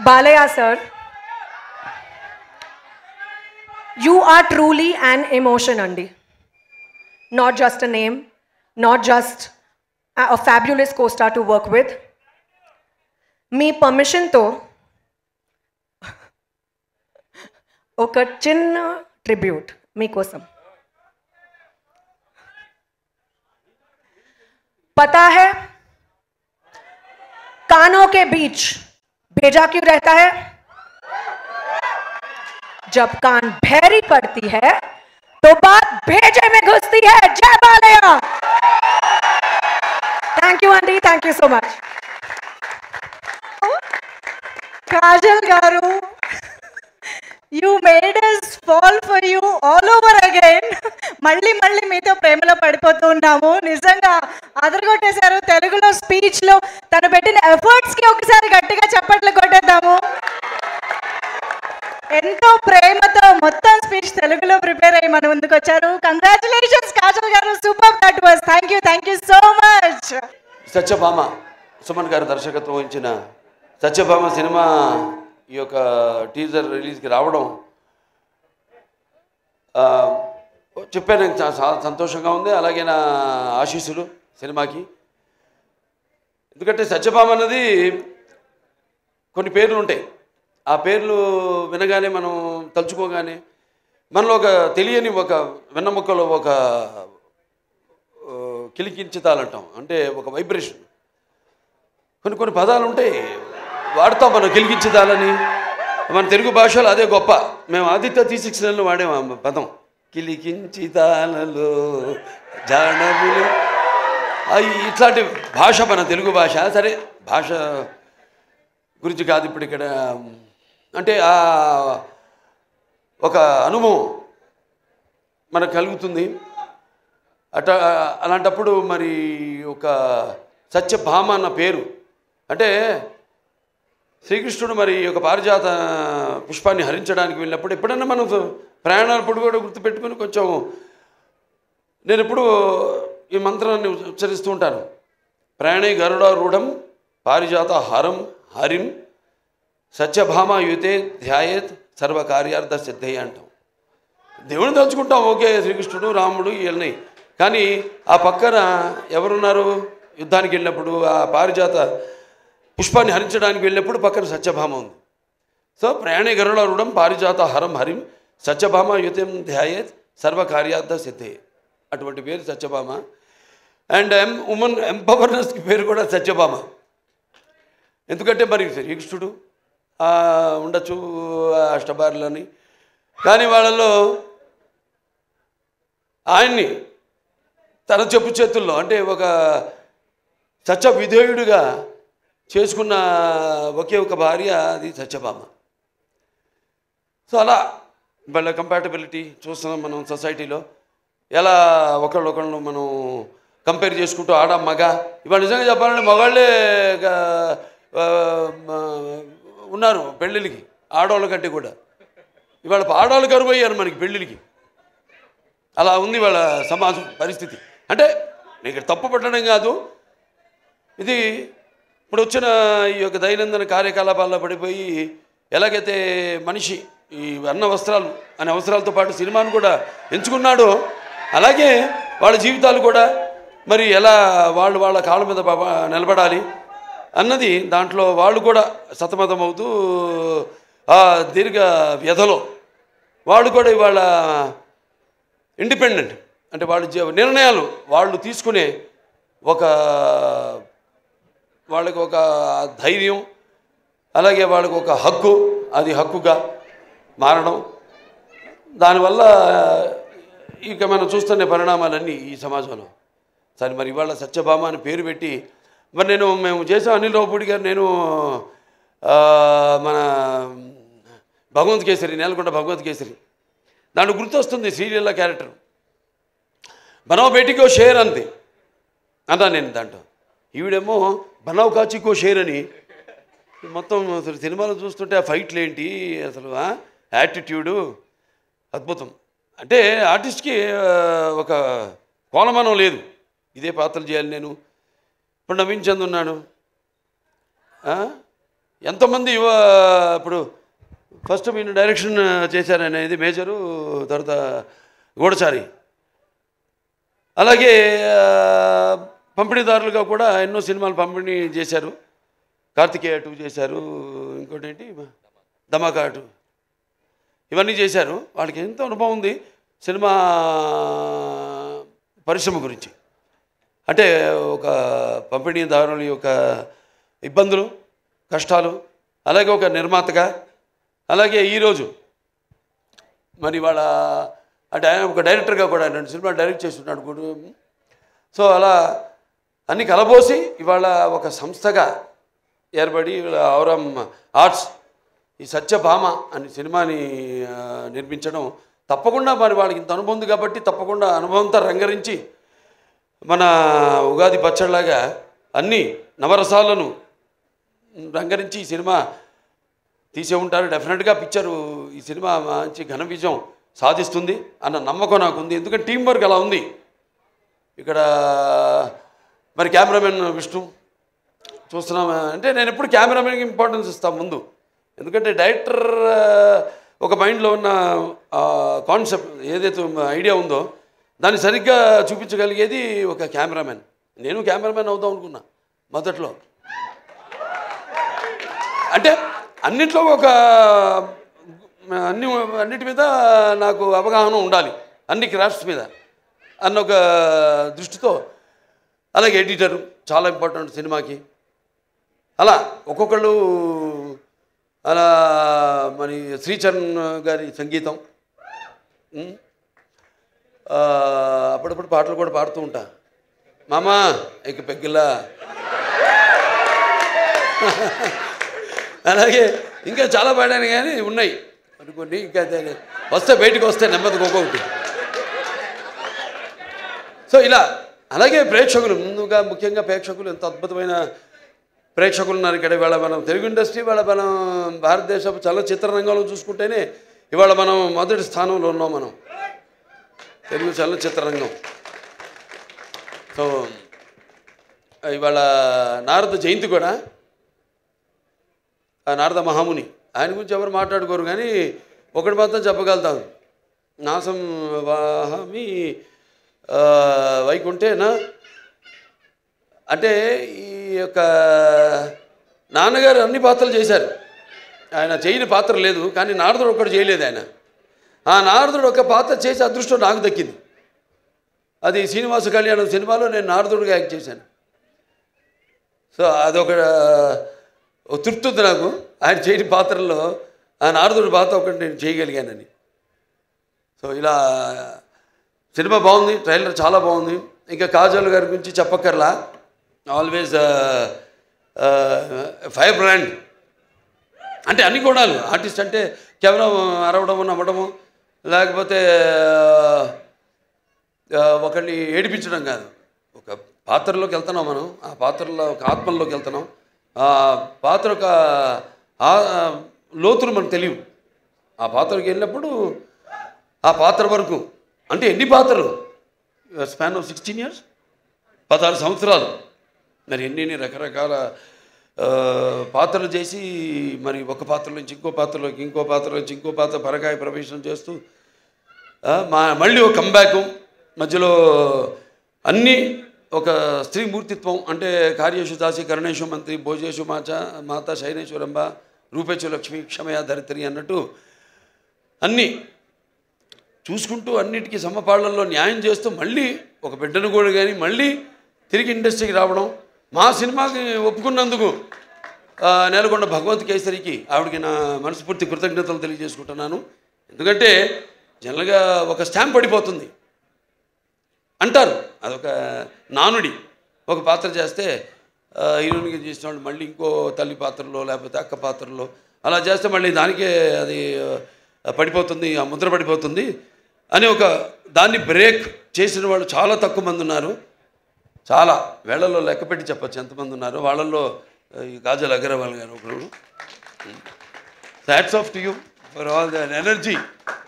Balaya sir, you are truly an emotion, Andi. Not just a name, not just a fabulous co-star to work with. మీ పర్మిషన్తో ఒక చిన్న tribute మీకోసం. पता है कानों के बीच भेजा क्यों रहता है? जब कान भैरी पड़ती है तो बात भेजे में घुसती है. जय Balayya. Thank you aunty, thank you so much. Kajal garu, you made us fall for you all over again. మళ్ళీ మీతో ప్రేమలో పడిపోతూ ఉన్నాము. నిజంగా అదరగొట్టేశారు. తెలుగులో స్పీచ్ లో తను పెట్టిన ఎఫర్ట్స్ కి ఒకసారి గట్టిగా చప్పట్లు కొట్టేద్దాము. ఎంతో ప్రేమతో మొత్తం స్పీచ్ తెలుగులో ప్రిపేర్ అయ్యి మన ముందుకు వచ్చారు. Congratulations Kajal garu, super that was. Thank you so much. Satyabhama Suman garu దర్శకత్వం వహించిన సత్యభామ సినిమా ఈ యొక్క టీజర్ రిలీజ్కి రావడం చెప్పాను, నాకు చాలా సంతోషంగా ఉంది. అలాగే నా ఆశీస్సులు సినిమాకి. ఎందుకంటే సత్యభామ అన్నది కొన్ని పేర్లు ఉంటాయి. ఆ పేర్లు వినగానే మనం తలుచుకోగానే మనలో ఒక తెలియని ఒక వెన్నముక్కలో ఒక కిలికించుతాలంటాం, అంటే ఒక వైబ్రేషన్. కొన్ని పదాలు ఉంటాయి వాడతాం మనం, కిలికించుతాలని. మన తెలుగు భాషలో అదే గొప్ప. మేము ఆదిత్య తీసిక్స్లలో వాడేము ఆ పదం, కిలికించితాలలో జానములు. ఇట్లాంటి భాష మన తెలుగు భాష. సరే, భాష గురించి కాదు ఇప్పుడు ఇక్కడ. అంటే ఒక అనుభవం మనకు కలుగుతుంది. అలాంటప్పుడు మరి ఒక సత్యభామ అన్న పేరు అంటే శ్రీకృష్ణుడు మరి ఒక పారిజాత పుష్పాన్ని హరించడానికి వెళ్ళినప్పుడు ఎప్పుడన్నా మనం ప్రయాణాలప్పుడు కూడా గుర్తుపెట్టుకుని కొంచెం నేను ఎప్పుడు ఈ మంత్రాన్ని ఉచ్చరిస్తూ ఉంటాను. ప్రయాణే గరుడారూఢం పారిజాత హారం హరిం సత్యభామ యుతే ధ్యాయేత్ సర్వకార్యార్థ సిద్ధయ్య అంటాం. దేవుని తలుచుకుంటాం, ఓకే, శ్రీకృష్ణుడు రాముడు వీళ్ళని. కానీ ఆ పక్కన ఎవరున్నారు? యుద్ధానికి వెళ్ళినప్పుడు ఆ పారిజాత పుష్పాన్ని హరించడానికి వెళ్ళినప్పుడు పక్కన సత్యభామ ఉంది. సో ప్రయాణే గరుడారూఢం పారిజాత హరం హరిం సత్యభామ యుతం ధ్యాయేత్ సర్వకార్యార్థ సిద్ధే. అటువంటి పేరు సత్యభామ. అండ్ ఉమెన్ ఎంపవర్నెస్కి పేరు కూడా సత్యభామ. ఎందుకంటే మరి శ్రీకృష్ణుడు ఉండొచ్చు అష్టభార్యలని, కానీ వాళ్ళలో ఆయన్ని తన చెప్పు చేతుల్లో అంటే ఒక సత్య విధేయుడిగా చేసుకున్న ఒకే ఒక భార్య అది సత్యభామ. సో అలా వాళ్ళ కంపాటబిలిటీ చూస్తున్నాం మనం సొసైటీలో. ఎలా ఒకళ్ళొకళ్ళు మనం కంపేర్ చేసుకుంటూ ఆడ మగ. ఇవాళ నిజంగా చెప్పాలంటే మగాళ్ళే ఉన్నారు పెళ్ళిళ్ళకి ఆడవాళ్ళ కంటే కూడా. ఇవాళ ఆడవాళ్ళు కరువు అయ్యారు మనకి పెళ్ళిళ్ళకి. అలా ఉంది వాళ్ళ సమాజం పరిస్థితి. అంటే ఇక్కడ తప్పు పట్టడం కాదు, ఇది ఇప్పుడు వచ్చిన ఈ యొక్క దైనందిన కార్యకలాపాల్లో పడిపోయి ఎలాగైతే మనిషి ఈ అన్న వస్త్రాలు అనే అవసరాలతో పాటు సినిమాను కూడా ఎంచుకున్నాడో అలాగే వాళ్ళ జీవితాలు కూడా మరి ఎలా వాళ్ళ కాళ్ళ మీద నిలబడాలి అన్నది దాంట్లో వాళ్ళు కూడా సతమతమవుతూ ఆ దీర్ఘ వ్యధలో వాళ్ళు కూడా ఇవాళ ఇండిపెండెంట్ అంటే వాళ్ళ నిర్ణయాలు వాళ్ళు తీసుకునే వాళ్ళకి ఒక ధైర్యం, అలాగే వాళ్ళకి ఒక హక్కు, అది హక్కుగా మారడం. దానివల్ల ఇక మనం చూస్తున్న పరిణామాలన్నీ ఈ సమాజంలో. సరే, మరి ఇవాళ సత్యభామ అని పేరు పెట్టి మరి మేము చేసాం. అనిల్ రావుపూడి గారు, నేను మన భగవంత్ కేసరి, నేలకొండ భగవంత్ కేసరి, దాంట్లో గుర్తొస్తుంది సీరియల్లో క్యారెక్టర్ బనావ్ బేటీకో షేర్ అంది అన్నా నేను. దాంట్లో ఈవిడేమో బనావ్ కాచికో షేర్ అని. మొత్తం అసలు సినిమాలో చూస్తుంటే ఆ ఫైట్లు ఏంటి అసలు, యాటిట్యూడు అద్భుతం. అంటే ఆర్టిస్ట్కి ఒక కోలమానం లేదు, ఇదే పాత్రలు చేయాలి నేను. ఇప్పుడు నవీన్ చంద్ ఉన్నాడు, ఎంతోమంది ఇప్పుడు ఫస్ట్ మీరు డైరెక్షన్ చేశారనేది మేజరు, తర్వాత గూఢచారి. అలాగే పంపిణీదారులుగా కూడా ఎన్నో సినిమాలు పంపిణీ చేశారు. కార్తికేయ 2 చేశారు, ఇంకోటి ఏంటి ధమాకా 2, ఇవన్నీ చేశారు. వాళ్ళకి ఎంతో అనుభవం ఉంది సినిమా పరిశ్రమ గురించి. అంటే ఒక పంపిణీదారుల యొక్క ఇబ్బందులు, కష్టాలు, అలాగే ఒక నిర్మాతగా, అలాగే ఈరోజు మరి వాళ్ళ అంటే ఆయన ఒక డైరెక్టర్గా కూడా 2 సినిమాలు డైరెక్ట్ చేస్తున్నాడు కూడా. సో అలా అన్ని కలబోసి ఇవాళ ఒక సంస్థగా ఏర్పడి ఔరం ఆర్ట్స్ ఈ సత్యభామ అనే సినిమాని నిర్మించడం తప్పకుండా మరి వాళ్ళకి ఇంత అనుభవం ఉంది కాబట్టి తప్పకుండా అనుభవంతో రంగరించి మన ఉగాది పచ్చడిలాగా అన్ని నవరసాలను రంగరించి ఈ సినిమా తీసే ఉంటారు. డెఫినెట్గా పిక్చరు ఈ సినిమా మంచి ఘన విజయం సాధిస్తుంది అన్న నమ్మకం నాకు ఉంది. ఎందుకంటే టీం వర్క్ అలా ఉంది. ఇక్కడ మరి కెమెరామెన్ విష్ణు చూస్తున్నాం అంటే నేను ఎప్పుడు కెమెరామెన్కి ఇంపార్టెన్స్ ఇస్తాను ముందు. ఎందుకంటే డైరెక్టర్ ఒక మైండ్లో ఉన్న కాన్సెప్ట్ ఏదైతే ఐడియా ఉందో దాన్ని సరిగ్గా చూపించగలిగేది ఒక కెమెరామెన్. నేను కెమెరామెన్ అవుదాం అనుకున్నా మొదట్లో. అంటే అన్నిట్లో అన్నిటి మీద నాకు అవగాహన ఉండాలి, అన్ని క్రాఫ్ట్స్ మీద అన్న ఒక దృష్టితో. అలాగే ఎడిటరు చాలా ఇంపార్టెంట్ సినిమాకి. అలా ఒక్కొక్కళ్ళు అలా మరి శ్రీచరణ్ గారి సంగీతం, అప్పుడప్పుడు పాటలు కూడా పాడుతూ ఉంటా. మామా ఇక పెగ్గిలా. అలాగే ఇంకా చాలా పాడాను కానీ ఉన్నాయి కొన్ని, ఇంకా వస్తే బయటకు వస్తే నెమ్మదికి ఒక్కొక్కటి. సో ఇలా అలాగే ప్రేక్షకులు ముందుగా ముఖ్యంగా ప్రేక్షకులు ఎంత అద్భుతమైన ప్రేక్షకులు ఉన్నారు ఇక్కడ. ఇవాళ మనం తెలుగు ఇండస్ట్రీ, ఇవాళ మనం భారతదేశపు చలనచిత్ర రంగంలో చూసుకుంటేనే ఇవాళ మనం మొదటి స్థానంలో ఉన్నాం మనం, తెలుగు చలనచిత్ర రంగం. సో ఇవాళ నారద జయంతి కూడా, ఆ నారద మహాముని ఆయన గురించి ఎవరు మాట్లాడుకోరు కానీ ఒకటి మాత్రం చెప్పగలుగుతాను, నాసం వాహమి వైకుంఠేనా. అంటే ఈ యొక్క నాన్నగారు అన్ని పాత్రలు చేశారు, ఆయన చేయని పాత్ర లేదు. కానీ నారదుడు ఒక్కడు చేయలేదు ఆయన. ఆ నారదుడు ఒక పాత్ర చేసే అదృష్టం నాకు దక్కింది. అది శ్రీనివాస కళ్యాణం సినిమాలో నేను నారదుడిగా యాక్ట్ చేశాను. సో అదొక తృప్తి ఉంది నాకు, ఆయన చేయని పాత్రల్లో ఆ నారదుడి పాత్ర ఒకటి నేను చేయగలిగానని. సో ఇలా సినిమా బాగుంది, ట్రైలర్ చాలా బాగుంది. ఇంకా కాజల్ గారి గురించి చెప్పక్కర్లా, ఆల్వేస్ ఫైర్ బ్రాండ్. అంటే అన్ని గుణాలు, ఆర్టిస్ట్ అంటే కేవలం అరవడము నవ్వడము లేకపోతే ఒకరిని ఏడిపించడం కాదు. ఒక పాత్రలోకి వెళ్తున్నాం మనం, ఆ పాత్రలో ఒక ఆత్మల్లోకి వెళ్తున్నాం. ఆ పాత్ర ఒక లోతులు మనకు తెలియవు. ఆ పాత్రకి వెళ్ళినప్పుడు ఆ పాత్ర వరకు అంటే ఎన్ని పాత్రలు, స్పాన్ ఆఫ్ 16 years, 16 సంవత్సరాలు, మరి ఎన్ని రకరకాల పాత్రలు చేసి మరి ఒక పాత్ర నుంచి ఇంకో పాత్రలోకి, ఇంకో పాత్ర నుంచి ఇంకో పాత్ర పరకాయ ప్రవేశం చేస్తూ మళ్ళీ ఒక కంబ్యాక్ మధ్యలో అన్నీ ఒక స్త్రీ మూర్తిత్వం. అంటే కార్యేషు దాసి కరుణేషు మంత్రి భోజేషు మాత శైనేశ్వరంబ రూపేచు లక్ష్మి క్షమయ ధరిత్రి అన్నట్టు అన్నీ చూసుకుంటూ అన్నిటికీ సమపాళ్లలో న్యాయం చేస్తూ మళ్ళీ ఒక బిడ్డను కూడా కానీ మళ్ళీ తిరిగి ఇండస్ట్రీకి రావడం. మా సినిమాకి ఒప్పుకున్నందుకు నేలకొండ భగవంత్ కేసరికి ఆవిడకి నా మనస్ఫూర్తి కృతజ్ఞతలు తెలియజేసుకుంటున్నాను. ఎందుకంటే జనరల్గా ఒక స్టాంప్ పడిపోతుంది అంటారు, అదొక నానుడి. ఒక పాత్ర చేస్తే హీరోయిన్గా చేసిన వాళ్ళు మళ్ళీ ఇంకో తల్లి పాత్రలో లేకపోతే అక్క పాత్రలో అలా చేస్తే మళ్ళీ దానికే అది పడిపోతుంది, ఆ ముద్ర పడిపోతుంది అని ఒక దాన్ని బ్రేక్ చేసిన వాళ్ళు చాలా తక్కువ మంది ఉన్నారు. చాలా వేళల్లో లెక్కపెట్టి చెప్పచ్చు ఎంతమంది ఉన్నారు. వాళ్ళల్లో ఈ కాజల్ అగర్వాల్ గారు ఒకరు. Hats off to you for all the energy.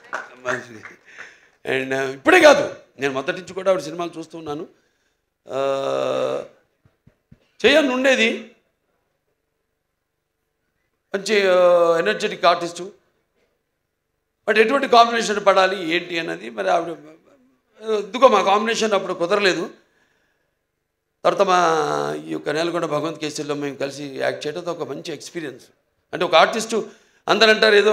And ఇప్పుడే కాదు, నేను మొదటి నుంచి కూడా ఆవిడ సినిమాలు చూస్తున్నాను. చేయాలని ఉండేది మంచి ఎనర్జెటిక్ ఆర్టిస్టు. బట్ ఎటువంటి కాంబినేషన్ పడాలి ఏంటి అన్నది మరి ఆవిడ ఎందుకో మా కాంబినేషన్ అప్పుడు కుదరలేదు. తర్వాత మా ఈ యొక్క నేలకొండ భగవంత్ కేసరిలో మేము కలిసి యాక్ట్ చేయడం ఒక మంచి ఎక్స్పీరియన్స్. అంటే ఒక ఆర్టిస్టు అందరూ అంటారు ఏదో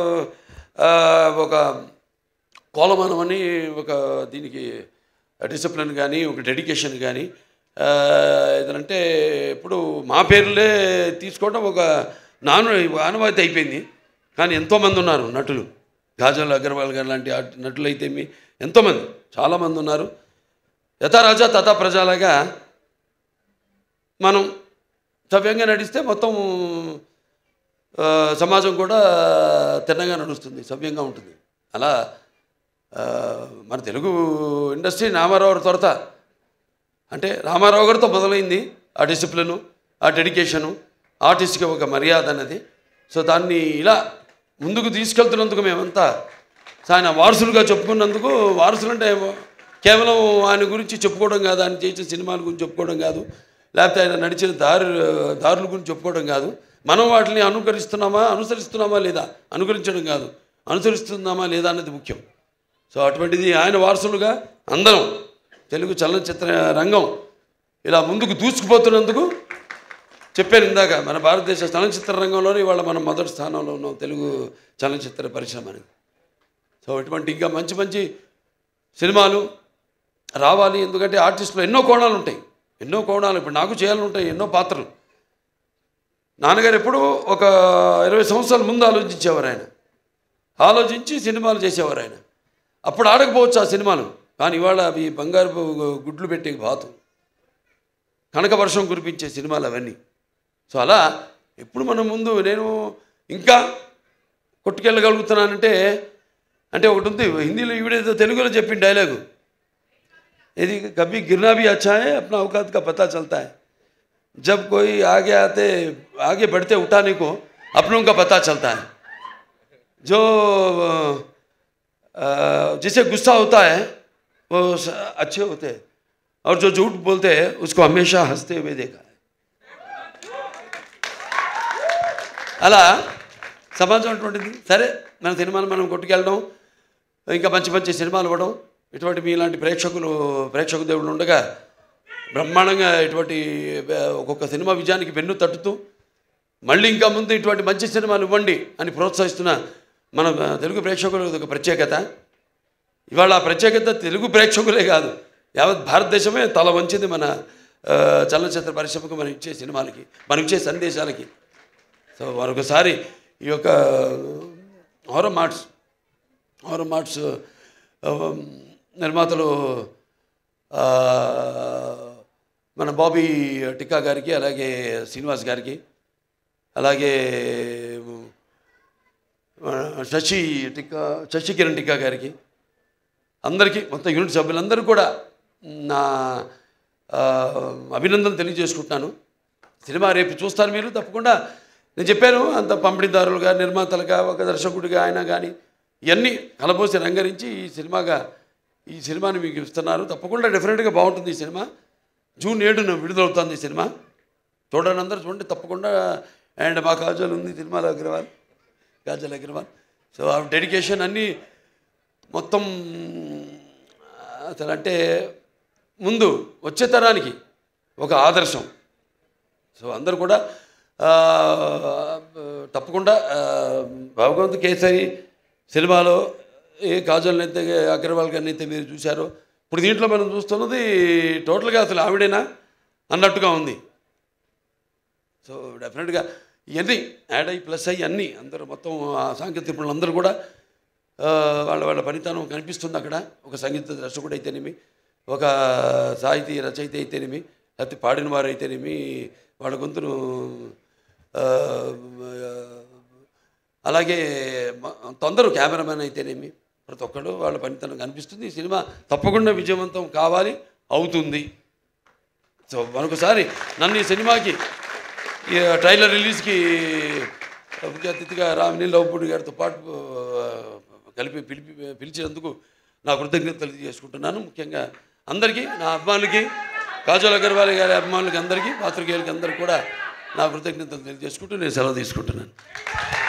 ఒక కోలమానం అని, ఒక దీనికి డిసిప్లిన్ కానీ ఒక డెడికేషన్ కానీ ఏదంటే ఇప్పుడు మా పేర్లే తీసుకోవడం ఒక ఆనవాయితీ అయిపోయింది. కానీ ఎంతోమంది ఉన్నారు నటులు, కాజల్ అగర్వాల్ గారు లాంటి నటులు అయితే ఎంతోమంది చాలామంది ఉన్నారు. యథా రాజా తథా ప్రజలాగా మనం సవ్యంగా నడిస్తే మొత్తం సమాజం కూడా తిన్నగా నడుస్తుంది, సవ్యంగా ఉంటుంది. అలా మన తెలుగు ఇండస్ట్రీ రామారావు త్వరత అంటే రామారావు గారితో మొదలైంది ఆ డిసిప్లిను, ఆ డెడికేషను, ఆర్టిస్ట్కి ఒక మర్యాద అన్నది. సో దాన్ని ఇలా ముందుకు తీసుకెళ్తున్నందుకు మేమంతా ఆయన వారసులుగా చెప్పుకున్నందుకు, వారసులు అంటే కేవలం ఆయన గురించి చెప్పుకోవడం కాదు, ఆయన చేసిన సినిమాల గురించి చెప్పుకోవడం కాదు, లేకపోతే ఆయన నడిచిన దారుల గురించి చెప్పుకోవడం కాదు. మనం వాటిని అనుసరిస్తున్నామా లేదా, అనుకరించడం కాదు, అనుసరిస్తున్నామా లేదా అన్నది ముఖ్యం. సో అటువంటిది ఆయన వారసులుగా అందరం తెలుగు చలనచిత్ర రంగం ఇలా ముందుకు దూసుకుపోతున్నందుకు చెప్పాను ఇందాక, మన భారతదేశ చలనచిత్ర రంగంలోనే ఇవాళ మనం మొదటి స్థానంలో ఉన్నాం, తెలుగు చలనచిత్ర పరిశ్రమ అనేది. సో ఇటువంటి ఇంకా మంచి మంచి సినిమాలు రావాలి. ఎందుకంటే ఆర్టిస్టులో ఎన్నో కోణాలు ఉంటాయి, ఎన్నో కోణాలు. ఇప్పుడు నాకు చేయాలని ఉంటాయి ఎన్నో పాత్రలు. నాన్నగారు ఎప్పుడూ ఒక 20 సంవత్సరాల ముందు ఆలోచించేవారు. ఆయన ఆలోచించి సినిమాలు చేసేవారు. ఆయన అప్పుడు ఆడకపోవచ్చు ఆ సినిమాలు, కానీ ఇవాళ అవి బంగారు గుడ్లు పెట్టే బాతు, కనక వర్షం కురిపించే సినిమాలు అవన్నీ. సో అలా ఎప్పుడు మనం ముందు నేను ఇంకా కొట్టుకెళ్ళగలుగుతున్నానంటే అంటే ఒకటి ఉంది హిందీలో, ఈవిడేదో తెలుగులో చెప్పిన డైలాగు, ఇది కभी गिरना भी अच्छा है अपना औकात का पता चलता है जब कोई आगे बढ़ते उठाने को अपनों का पता चलता है जो जिसे गुस्सा होता है वो अच्छे होते हैं और जो झूठ बोलते हैं उसको हमेशा हंसते हुए देखा है. అలా సమాజం అటువంటిది. సరే మన సినిమాలు మనం కొట్టుకెళ్ళడం, ఇంకా మంచి మంచి సినిమాలు ఇవ్వడం, ఇటువంటి మీలాంటి ప్రేక్షక దేవుళ్ళు ఉండగా బ్రహ్మాండంగా ఇటువంటి ఒక్కొక్క సినిమా విజయానికి వెన్ను తట్టుతూ మళ్ళీ ఇంకా ముందు ఇటువంటి మంచి సినిమాలు ఇవ్వండి అని ప్రోత్సహిస్తున్న మన తెలుగు ప్రేక్షకులు ఒక ప్రత్యేకత. ఇవాళ ఆ ప్రత్యేకత తెలుగు ప్రేక్షకులే కాదు, యావత్ భారతదేశమే తల వంచింది మన చలనచిత్ర పరిశ్రమకు, మనం ఇచ్చే సినిమాలకి, మనం ఇచ్చే సందేశాలకి. సో మరొకసారి ఈ యొక్క హోరం మార్ట్స్ నిర్మాతలు మన బాబీ టిక్కా గారికి, అలాగే శ్రీనివాస్ గారికి, అలాగే శశి కిరణ్ టిక్కా గారికి, అందరికీ మొత్తం యూనిట్ సభ్యులందరూ కూడా నా అభినందనలు తెలియజేసుకుంటున్నాను. సినిమా రేపు చూస్తారు మీరు తప్పకుండా. నేను చెప్పాను అంత పంపిణీదారులుగా, నిర్మాతలుగా, ఒక దర్శకుడిగా ఆయన కానీ ఇవన్నీ కలబోసి రంగరించి ఈ సినిమాని మీకు ఇస్తున్నారు. తప్పకుండా డెఫినెట్గా బాగుంటుంది ఈ సినిమా. జూన్ 7న విడుదలవుతుంది ఈ సినిమా. చూడండి, అందరూ చూడండి తప్పకుండా. అండ్ మా కాజల్ ఉంది సినిమాలో, కాజల్ అగర్వాల్. సో ఆ డెడికేషన్ అన్నీ మొత్తం అసలు అంటే ముందు వచ్చే తరానికి ఒక ఆదర్శం. సో అందరూ కూడా తప్పకుండా భగవంత్ కేసరి సినిమాలో ఏ కాజల్ని అయితే అగర్వాల్ గారిని అయితే మీరు చూశారో, ఇప్పుడు దీంట్లో మనం చూస్తున్నది టోటల్గా అసలు ఆవిడేనా అన్నట్టుగా ఉంది. సో డెఫినెట్గా ఇవన్నీ యాడ్ అయ్యి ప్లస్ అయ్యి అన్నీ అందరూ మొత్తం ఆ సాంకేతిక నిపుణులు అందరూ కూడా వాళ్ళ పనితనం కనిపిస్తుంది అక్కడ. ఒక సంగీత దర్శకుడు అయితేనేమి, ఒక సాహితీ రచయిత అయితేనేమి, లేకపోతే పాడిన వారు అయితేనేమి, వాళ్ళ గొంతును అలాగే తొందర కెమెరామెన్ అయితేనేమి, ప్రతి ఒక్కరు వాళ్ళ పనితనం కనిపిస్తుంది. ఈ సినిమా తప్పకుండా విజయవంతం కావాలి, అవుతుంది. సో మరొకసారి నన్ను ఈ సినిమాకి ఈ ట్రైలర్ రిలీజ్కి ముఖ్య అతిథిగా రామినీల్ లవ్పూడి గారితో పాటు కలిపి పిలిచినందుకు నా కృతజ్ఞతలు తెలియజేసుకుంటున్నాను. ముఖ్యంగా అందరికీ, నా అభిమానులకి, కాజల్ అగర్వాల్ గారి అభిమానులకి అందరికీ, పాత్రికేయులకి అందరికీ కూడా నా కృతజ్ఞతలు తెలియజేసుకుంటూ నేను సెలవు తీసుకుంటున్నాను.